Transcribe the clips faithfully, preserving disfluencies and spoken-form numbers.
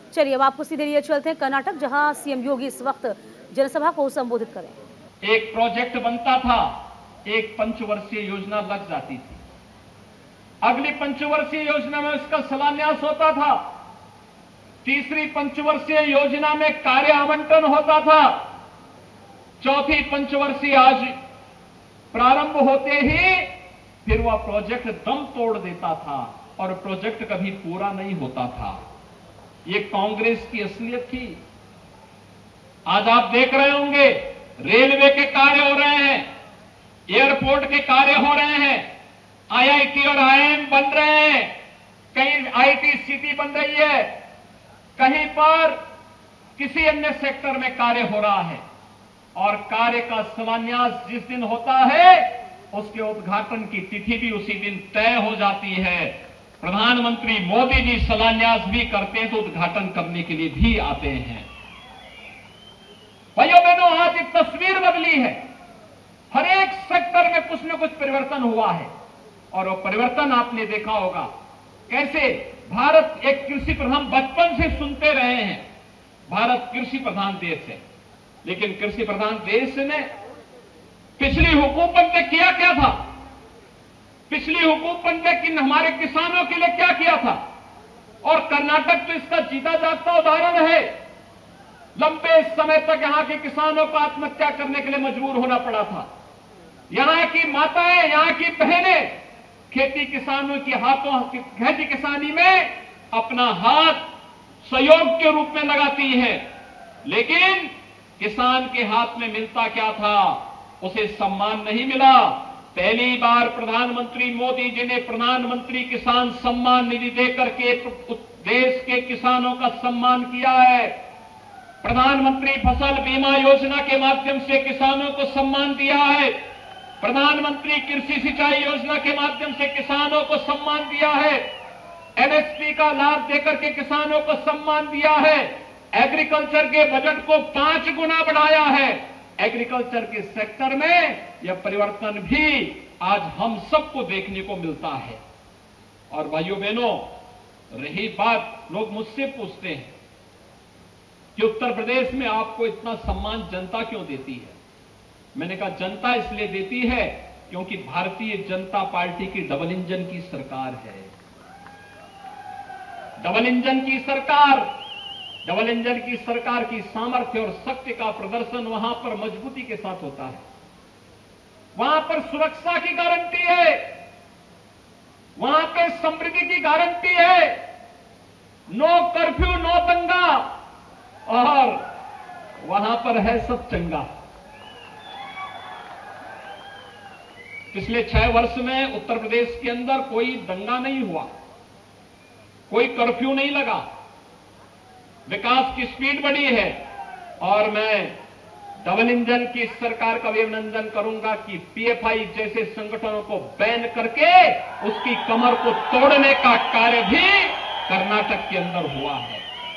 चलिए अब आपको सीधे लिए चलते हैं कर्नाटक, जहां सीएम योगी इस वक्त जनसभा को संबोधित करें। एक प्रोजेक्ट बनता था, एक पंचवर्षीय योजना लग जाती थी, अगली पंचवर्षीय योजना में उसका शिलान्यास होता था, तीसरी पंचवर्षीय योजना में कार्य आवंटन होता था, चौथी पंचवर्षीय आज प्रारंभ होते ही फिर वह प्रोजेक्ट दम तोड़ देता था और प्रोजेक्ट कभी पूरा नहीं होता था। ये कांग्रेस की असलियत थी। आज आप देख रहे होंगे रेलवे के कार्य हो रहे हैं, एयरपोर्ट के कार्य हो रहे हैं, आईआईटी और आईआईएम बन रहे हैं, कहीं आईटी सिटी बन रही है, कहीं पर किसी अन्य सेक्टर में कार्य हो रहा है और कार्य का शिलान्यास जिस दिन होता है उसके उद्घाटन की तिथि भी उसी दिन तय हो जाती है। प्रधानमंत्री मोदी जी शिलान्यास भी करते हैं तो उद्घाटन करने के लिए भी आते हैं। भाइयों बहनों, आज एक तस्वीर बदली है, हर एक सेक्टर में कुछ न कुछ परिवर्तन हुआ है और वो परिवर्तन आपने देखा होगा कैसे भारत एक कृषि प्रधान, बचपन से सुनते रहे हैं भारत कृषि प्रधान देश है, लेकिन कृषि प्रधान देश ने पिछली हुकूमत ने किया क्या था, पिछली हुकूमत ने कि हमारे किसानों के लिए क्या किया था। और कर्नाटक तो इसका जीता जागता उदाहरण है। लंबे समय तक यहां के किसानों को आत्महत्या करने के लिए मजबूर होना पड़ा था। यहां की माताएं, यहां की बहनें खेती किसानों के हाथों खेती किसानी में अपना हाथ सहयोग के रूप में लगाती हैं, लेकिन किसान के हाथ में मिलता क्या था, उसे सम्मान नहीं मिला। पहली बार प्रधानमंत्री मोदी जी ने प्रधानमंत्री किसान सम्मान निधि देकर के देश के किसानों का सम्मान किया है। प्रधानमंत्री फसल बीमा योजना के माध्यम से किसानों को सम्मान दिया है। प्रधानमंत्री कृषि सिंचाई योजना के माध्यम से किसानों को सम्मान दिया है। एमएसपी का लाभ देकर के किसानों को सम्मान दिया है। एग्रीकल्चर के बजट को पांच गुना बढ़ाया है। एग्रीकल्चर के सेक्टर में यह परिवर्तन भी आज हम सबको देखने को मिलता है। और भाइयों बहनों, रही बात, लोग मुझसे पूछते हैं कि उत्तर प्रदेश में आपको इतना सम्मान जनता क्यों देती है। मैंने कहा जनता इसलिए देती है क्योंकि भारतीय जनता पार्टी की डबल इंजन की सरकार है। डबल इंजन की सरकार डबल इंजन की सरकार की सामर्थ्य और शक्ति का प्रदर्शन वहां पर मजबूती के साथ होता है। वहां पर सुरक्षा की गारंटी है, वहां पर समृद्धि की गारंटी है, नो कर्फ्यू नो दंगा, और वहां पर है सब चंगा। पिछले छह वर्ष में उत्तर प्रदेश के अंदर कोई दंगा नहीं हुआ, कोई कर्फ्यू नहीं लगा, विकास की स्पीड बढ़ी है। और मैं डबल इंजन की सरकार का भी अभिनंदन करूंगा कि पीएफआई जैसे संगठनों को बैन करके उसकी कमर को तोड़ने का कार्य भी कर्नाटक के अंदर हुआ है।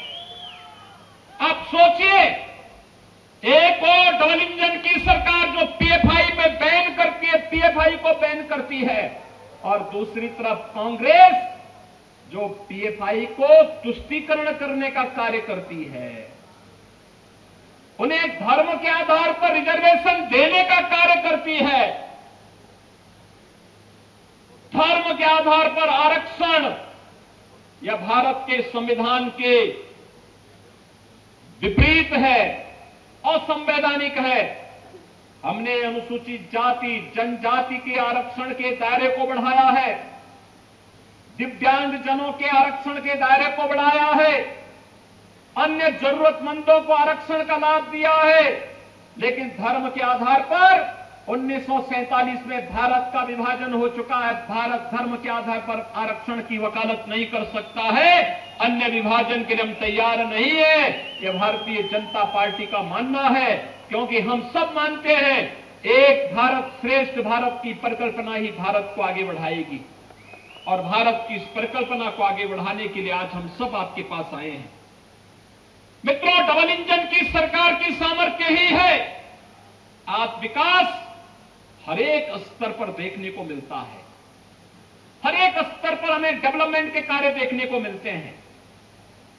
आप सोचिए, एक और डबल इंजन की सरकार जो पीएफआई पे बैन करती है, पीएफआई को बैन करती है, और दूसरी तरफ कांग्रेस जो पीएफआई को तुष्टीकरण करने का कार्य करती है, उन्हें धर्म के आधार पर रिजर्वेशन देने का कार्य करती है। धर्म के आधार पर आरक्षण यह भारत के संविधान के विपरीत है, असंवैधानिक है। हमने अनुसूचित जाति जनजाति के आरक्षण के दायरे को बढ़ाया है, दिव्यांग जनों के आरक्षण के दायरे को बढ़ाया है, अन्य जरूरतमंदों को आरक्षण का लाभ दिया है, लेकिन धर्म के आधार पर उन्नीस सौ सैंतालीस में भारत का विभाजन हो चुका है। भारत धर्म के आधार पर आरक्षण की वकालत नहीं कर सकता है। अन्य विभाजन के लिए हम तैयार नहीं है, यह भारतीय जनता पार्टी का मानना है, क्योंकि हम सब मानते हैं एक भारत श्रेष्ठ भारत की परिकल्पना ही भारत को आगे बढ़ाएगी। और भारत की इस परिकल्पना को आगे बढ़ाने के लिए आज हम सब आपके पास आए हैं। मित्रों, डबल इंजन की सरकार की सामर्थ्य ही है आज विकास हर एक स्तर पर देखने को मिलता है। हर एक स्तर पर हमें डेवलपमेंट के कार्य देखने को मिलते हैं।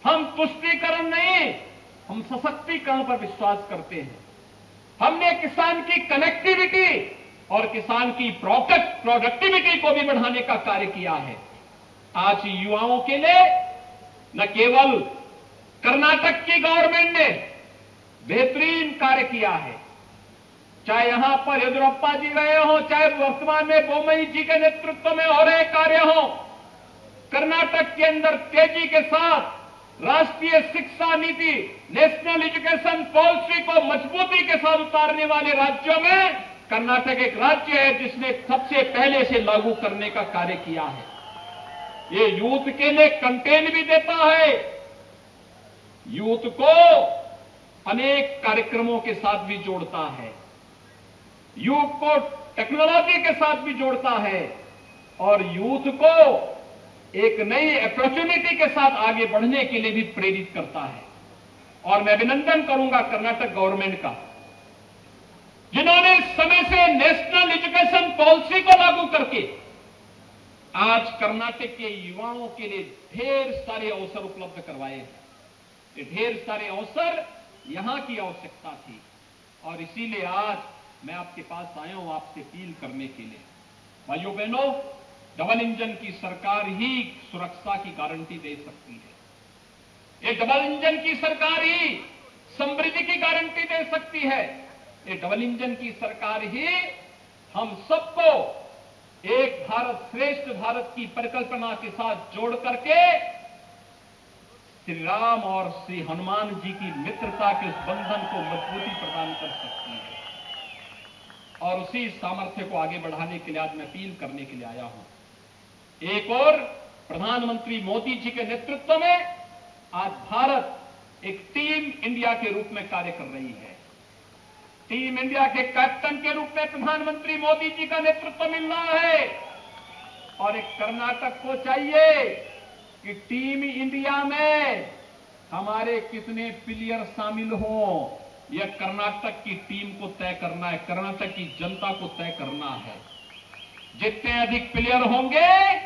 हम तुष्टीकरण नहीं, हम सशक्तिकरण पर विश्वास करते हैं। हमने किसान की कनेक्टिविटी और किसान की प्रोडक्टिविटी को भी बढ़ाने का कार्य किया है। आज युवाओं के लिए न केवल कर्नाटक की गवर्नमेंट ने बेहतरीन कार्य किया है, चाहे यहां पर येदियुरप्पा जी रहे हो, चाहे वर्तमान में बोम्मई जी के नेतृत्व में हो रहे कार्य हो। कर्नाटक के अंदर तेजी के साथ राष्ट्रीय शिक्षा नीति, नेशनल एजुकेशन पॉलिसी को मजबूती के साथ उतारने वाले राज्यों में कर्नाटक एक राज्य है जिसने सबसे पहले से लागू करने का कार्य किया है। ये यूथ के लिए कंटेन भी देता है, यूथ को अनेक कार्यक्रमों के साथ भी जोड़ता है, यूथ को टेक्नोलॉजी के साथ भी जोड़ता है और यूथ को एक नई अपॉर्चुनिटी के साथ आगे बढ़ने के लिए भी प्रेरित करता है। और मैं अभिनंदन करूंगा कर्नाटक गवर्नमेंट का, जिन्होंने समय से नेशनल एजुकेशन पॉलिसी को लागू करके आज कर्नाटक के युवाओं के लिए ढेर सारे अवसर उपलब्ध करवाए हैं। ये ढेर सारे अवसर यहां की आवश्यकता थी और इसीलिए आज मैं आपके पास आया हूं आपसे अपील करने के लिए। भाइयों बहनों, डबल इंजन की सरकार ही सुरक्षा की गारंटी दे सकती है। ये डबल इंजन की सरकार ही समृद्धि की गारंटी दे सकती है। ये डबल इंजन की सरकार ही हम सबको एक भारत श्रेष्ठ भारत की परिकल्पना के साथ जोड़ करके श्री राम और श्री हनुमान जी की मित्रता के उस बंधन को मजबूती प्रदान कर सकती है। और उसी सामर्थ्य को आगे बढ़ाने के लिए आज मैं अपील करने के लिए आया हूं। एक और प्रधानमंत्री मोदी जी के नेतृत्व में आज भारत एक टीम इंडिया के रूप में कार्य कर रही है। टीम इंडिया के कैप्टन के रूप में प्रधानमंत्री मोदी जी का नेतृत्व मिल रहा है और एक कर्नाटक को चाहिए कि टीम इंडिया में हमारे कितने प्लेयर शामिल हों, यह कर्नाटक की टीम को तय करना है, कर्नाटक की जनता को तय करना है। जितने अधिक प्लेयर होंगे,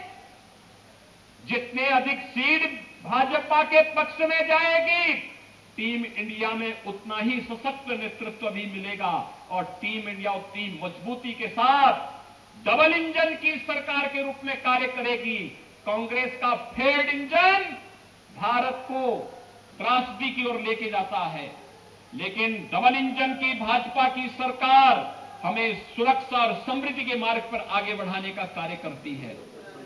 जितने अधिक सीट भाजपा के पक्ष में जाएगी, टीम इंडिया में उतना ही सशक्त नेतृत्व भी मिलेगा और टीम इंडिया उतनी मजबूती के साथ डबल इंजन की सरकार के रूप में कार्य करेगी। कांग्रेस का फेल्ड इंजन भारत को त्रासदी की ओर लेके जाता है, लेकिन डबल इंजन की भाजपा की सरकार हमें सुरक्षा और समृद्धि के मार्ग पर आगे बढ़ाने का कार्य करती है।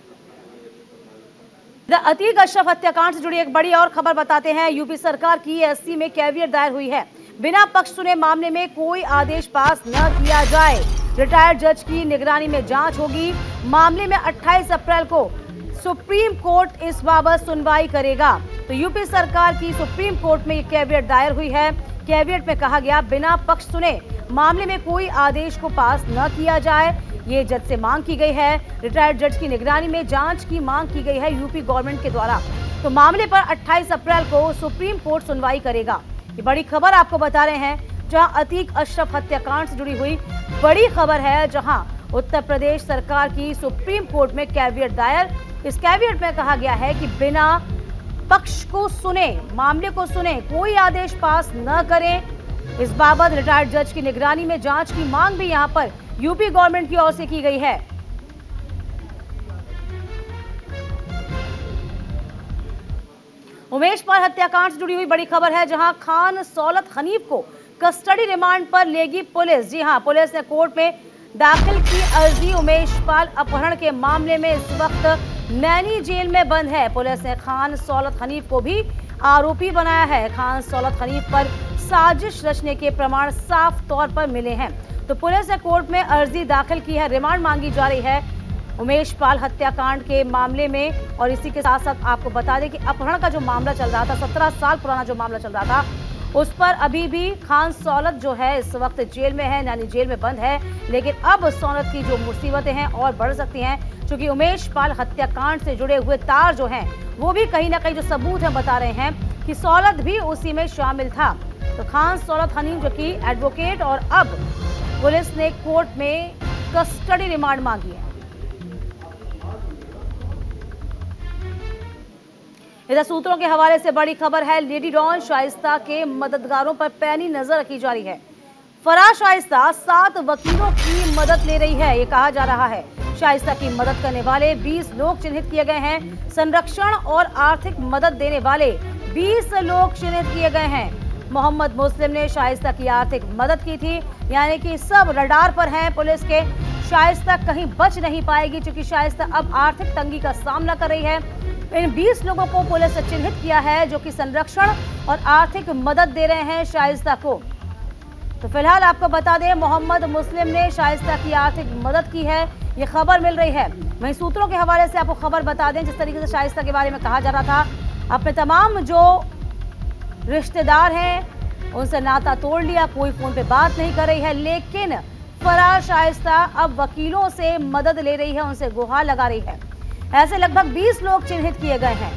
अतीक अशरफ हत्याकांड से जुड़ी एक बड़ी और खबर बताते हैं। यूपी सरकार की एससी में कैवियट दायर हुई है। बिना पक्ष सुने मामले में कोई आदेश पास न किया जाए, रिटायर्ड जज की निगरानी में जांच होगी। मामले में अट्ठाईस अप्रैल को सुप्रीम कोर्ट इस बाबत सुनवाई करेगा। तो यूपी सरकार की सुप्रीम कोर्ट में ये कैवियट दायर हुई है। कैवियट में कहा गया, बिना पक्ष सुने मामले में कोई आदेश को पास न किया जाए, ये जज से मांग की गई है। रिटायर्ड जज की निगरानी में जांच की मांग की गई है यूपी गवर्नमेंट के द्वारा। तो मामले पर अट्ठाईस अप्रैल को सुप्रीम कोर्ट सुनवाई करेगा। ये बड़ी खबर आपको बता रहे हैं, जहां अतीक अशरफ हत्याकांड से जुड़ी हुई बड़ी खबर है, जहां उत्तर प्रदेश सरकार की सुप्रीम कोर्ट में कैवियट दायर। इस कैवियट में कहा गया है कि बिना पक्ष को सुने, मामले को सुने, कोई आदेश पास न करें। इस बाबत रिटायर्ड जज की निगरानी में जांच की मांग भी यहां पर यूपी गवर्नमेंट की ओर से की गई है। उमेश पाल हत्याकांड से जुड़ी हुई बड़ी खबर है, जहां खान सौलत हनीफ को कस्टडी रिमांड पर लेगी पुलिस। जी हां, पुलिस ने कोर्ट में दाखिल की अर्जी। उमेश पाल अपहरण के मामले में इस वक्त नैनी जेल में बंद है। पुलिस ने खान सौलत हनीफ को भी आरोपी बनाया है। खान सौलत हनीफ पर साजिश रचने के प्रमाण साफ तौर पर मिले हैं। तो पुलिस ने कोर्ट में अर्जी दाखिल की है, रिमांड मांगी जा रही है उमेश पाल हत्याकांड के मामले में। और इसी के साथ साथ आपको बता दें कि अपहरण का जो मामला चल रहा था, सत्रह साल पुराना जो मामला चल रहा था, उस पर अभी भी खान सौलत जो है इस वक्त जेल में है, यानी जेल में बंद है। लेकिन अब सौलत की जो मुसीबतें हैं और बढ़ सकती हैं, क्योंकि उमेश पाल हत्याकांड से जुड़े हुए तार जो हैं वो भी कहीं ना कहीं जो सबूत हैं बता रहे हैं कि सौलत भी उसी में शामिल था। तो खान सौलत हनीफ जो कि एडवोकेट, और अब पुलिस ने कोर्ट में कस्टडी रिमांड मांगी है। इधर सूत्रों के हवाले से बड़ी खबर है, लेडी डॉन शाइस्ता के मददगारों पर पैनी नजर रखी जा रही है। फरार शाइस्ता सात वकीलों की मदद ले रही है, ये कहा जा रहा है। शाइस्ता की मदद करने वाले बीस लोग चिन्हित किए गए हैं। संरक्षण और आर्थिक मदद देने वाले बीस लोग चिन्हित किए गए हैं। मोहम्मद मुस्लिम ने शाइस्ता की आर्थिक मदद की थी, यानी कि सब रडार पर हैं पुलिस के। शाइस्ता कहीं बच नहीं पाएगी, क्योंकि शाइस्ता अब आर्थिक तंगी का सामना कर रही है। इन बीस लोगों को पुलिस ने चिन्हित किया है, जो कि संरक्षण और आर्थिक मदद दे रहे हैं शाइस्ता को। तो फिलहाल आपको बता दें, मोहम्मद मुस्लिम ने शाइस्ता की आर्थिक मदद की है, ये खबर मिल रही है। वहीं सूत्रों के हवाले से आपको खबर बता दें, जिस तरीके से शाइस्ता के बारे में कहा जा रहा था, अपने तमाम जो रिश्तेदार हैं उनसे नाता तोड़ लिया, कोई फोन पे बात नहीं कर रही है। लेकिन फरार शाइस्ता अब वकीलों से मदद ले रही है, उनसे गुहार लगा रही है। ऐसे लगभग बीस लोग चिन्हित किए गए हैं।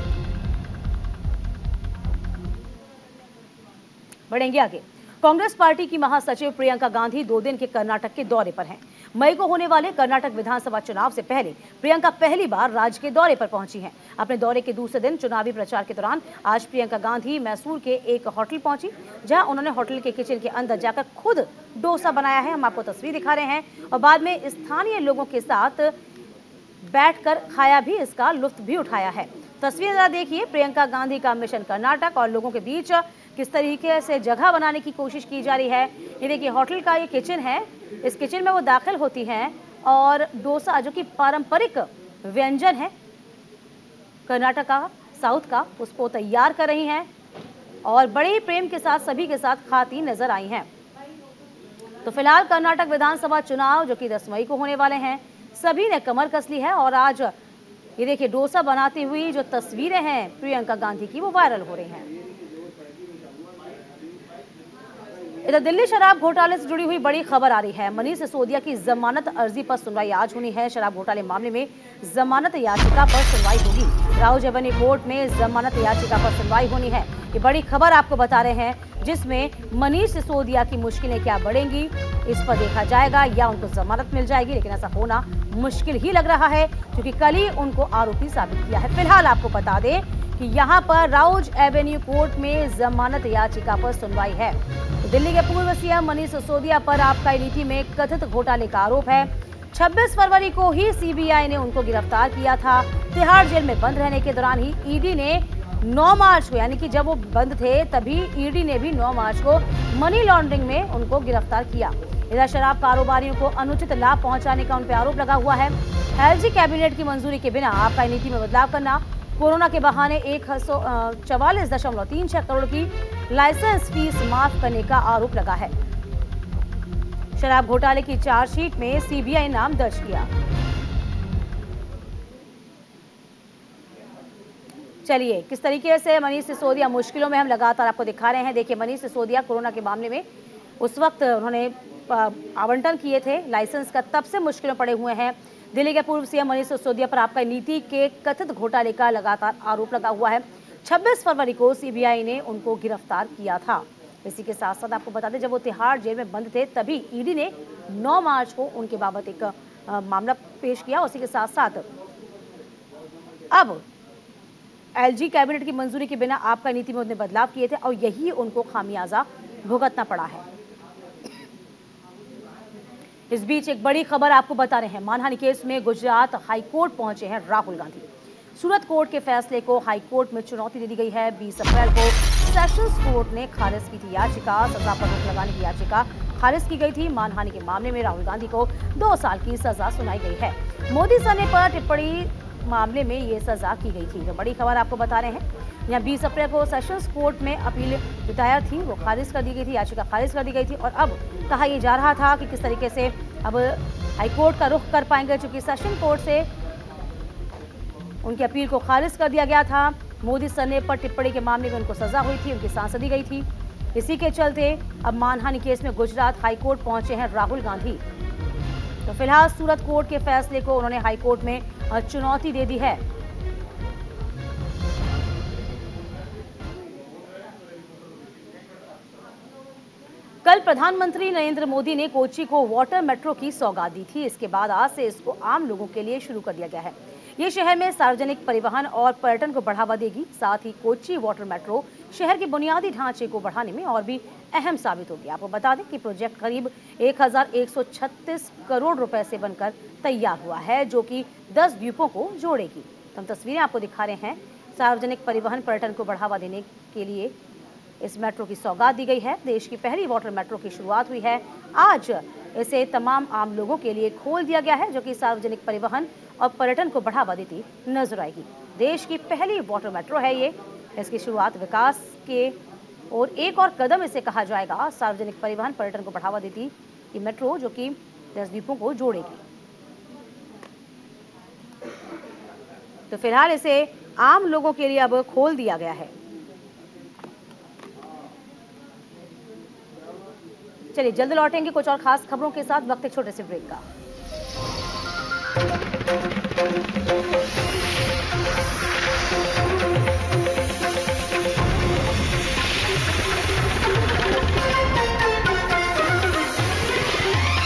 बढ़ेंगे आगे। कांग्रेस पार्टी की महासचिव प्रियंका गांधी दो दिन के कर्नाटक के दौरे पर हैं। मई को होने वाले कर्नाटक विधानसभा चुनाव से पहले प्रियंका पहली बार राज्य के दौरे पर पहुंची हैं। अपने दौरे के दूसरे दिन चुनावी प्रचार के दौरान आज प्रियंका गांधी मैसूर के एक होटल पहुंची, जहां उन्होंने होटल के किचन के अंदर जाकर खुद डोसा बनाया है। हम आपको तस्वीर दिखा रहे हैं, और बाद में स्थानीय लोगों के साथ बैठकर खाया भी, इसका लुत्फ भी उठाया है। तस्वीर जरा देखिए, प्रियंका गांधी का मिशन कर्नाटक और लोगों के बीच किस तरीके से जगह बनाने की कोशिश की जा रही है। ये देखिए, होटल का ये किचन है, इस किचन में वो दाखिल होती हैं और डोसा, जो कि पारंपरिक व्यंजन है कर्नाटक का, साउथ का, उसको तैयार कर रही हैं और बड़े प्रेम के साथ सभी के साथ खाती नजर आई हैं। तो फिलहाल कर्नाटक विधानसभा चुनाव, जो कि दस मई को होने वाले हैं, सभी ने कमर कस ली है और आज ये देखिए डोसा बनाती हुई जो तस्वीरें हैं प्रियंका गांधी की, वो वायरल हो रही हैं। इधर दिल्ली शराब घोटाले से जुड़ी हुई बड़ी खबर आ रही है। मनीष सिसोदिया की जमानत अर्जी पर सुनवाई आज होनी है। शराब घोटाले मामले में जमानत याचिका पर सुनवाई होगी। राउज एवेन्यू कोर्ट में जमानत याचिका पर सुनवाई होनी है। ये बड़ी खबर आपको बता रहे हैं, जिसमें मनीष सिसोदिया की मुश्किलें क्या बढ़ेंगी, इस पर देखा जाएगा, या उनको जमानत मिल जाएगी। लेकिन ऐसा होना मुश्किल ही लग रहा है, क्योंकि कल ही उनको आरोपी साबित किया है। फिलहाल आपको बता दें कि यहाँ पर राउज एवेन्यू कोर्ट में जमानत याचिका पर सुनवाई है। दिल्ली के पूर्व सीएम मनीष सिसोदिया पर आबकारी नीति में कथित घोटाले का आरोप है। छब्बीस फरवरी को ही सीबीआई ने उनको गिरफ्तार किया था। तिहाड़ जेल में बंद रहने के दौरान ही ईडी ने नौ मार्च को, यानी कि जब वो बंद थे तभी ईडी ने भी नौ मार्च को मनी लॉन्ड्रिंग में उनको गिरफ्तार किया। इधर शराब कारोबारियों को अनुचित लाभ पहुंचाने का उन पर आरोप लगा हुआ है। एलजी कैबिनेट की मंजूरी के बिना आबकारी नीति में बदलाव करना, कोरोना के बहाने एक सौ चवालीस दशमलव तीन छह करोड़ की लाइसेंस फीस माफ करने का आरोप लगा है। शराब घोटाले की चार्जशीट में सीबीआई नाम दर्ज किया। चलिए, किस तरीके से मनीष सिसोदिया मुश्किलों में, हम लगातार आपको दिखा रहे हैं। देखिए, मनीष सिसोदिया कोरोना के मामले में उस वक्त उन्होंने आवंटन किए थे लाइसेंस का, तब से मुश्किलों पड़े हुए हैं। दिल्ली के पूर्व सीएम मनीष सिसोदिया पर आबकारी नीति के कथित घोटाले का लगातार आरोप लगा हुआ है। छब्बीस फरवरी को सीबीआई ने उनको गिरफ्तार किया था। इसी के साथ साथ आपको बता दें, जब वो तिहाड़ जेल में बंद थे तभी ईडी ने नौ मार्च को उनके बाबत एक आ, मामला पेश किया। उसी के साथ साथ अब एलजी कैबिनेट की मंजूरी के बिना आबकारी नीति में उन्होंने बदलाव किए थे और यही उनको खामियाजा भुगतना पड़ा है। इस बीच एक बड़ी खबर आपको बता रहे हैं। मानहानि केस में गुजरात हाईकोर्ट पहुंचे हैं राहुल गांधी। सूरत कोर्ट के फैसले को हाईकोर्ट में चुनौती दे दी गई है। बीस अप्रैल को सेशंस कोर्ट ने खारिज की थी याचिका, सजा पर रोक लगाने की याचिका खारिज की गई थी। मानहानि के मामले में राहुल गांधी को दो साल की सजा सुनाई गई है। मोदी सरने पर टिप्पणी मामले में ये सजा की गई थी। जो बड़ी खबर आपको बता रहे हैं, यहाँ बीस अप्रैल को सेशंस कोर्ट में अपील दायर थी, वो खारिज कर दी गई थी, याचिका खारिज कर दी गई थी। और अब कहा यह जा रहा था कि किस तरीके से अब हाईकोर्ट का रुख कर पाएंगे, चूंकि सेशन कोर्ट से उनकी अपील को खारिज कर दिया गया था। मोदी सरने पर टिप्पणी के मामले में उनको सजा हुई थी, उनकी सांसदी गई थी। इसी के चलते अब मानहानि केस में गुजरात हाईकोर्ट पहुंचे हैं राहुल गांधी। तो फिलहाल सूरत कोर्ट के फैसले को उन्होंने हाईकोर्ट में चुनौती दे दी है। कल प्रधानमंत्री नरेंद्र मोदी ने कोच्चि को वाटर मेट्रो की सौगात दी थी। इसके बाद आज से इसको आम लोगों के लिए शुरू कर दिया गया है। ये शहर में सार्वजनिक परिवहन और पर्यटन को बढ़ावा देगी। साथ ही कोच्चि वाटर मेट्रो शहर के बुनियादी ढांचे को बढ़ाने में और भी अहम साबित होगी। आपको बता दें कि प्रोजेक्ट करीब एक हज़ार एक सौ छत्तीस करोड़ रुपए से बनकर तैयार हुआ है, जो कि दस द्वीपों को जोड़ेगी। तो हम तस्वीरें आपको दिखा रहे हैं। सार्वजनिक परिवहन पर्यटन को बढ़ावा देने के लिए इस मेट्रो की सौगात दी गई है। देश की पहली वाटर मेट्रो की शुरुआत हुई है। आज इसे तमाम आम लोगों के लिए खोल दिया गया है, जो कि सार्वजनिक परिवहन और पर्यटन को बढ़ावा देती नजर आएगी। देश की पहली वाटर मेट्रो है ये। इसकी शुरुआत विकास के और एक और कदम इसे कहा जाएगा। सार्वजनिक परिवहन पर्यटन को बढ़ावा देती ये मेट्रो, जो कि दस द्वीपों को जोड़ेगी। तो फिलहाल इसे आम लोगों के लिए अब खोल दिया गया है। चलिए जल्द लौटेंगे कुछ और खास खबरों के साथ, वक्त एक छोटे से ब्रेक का।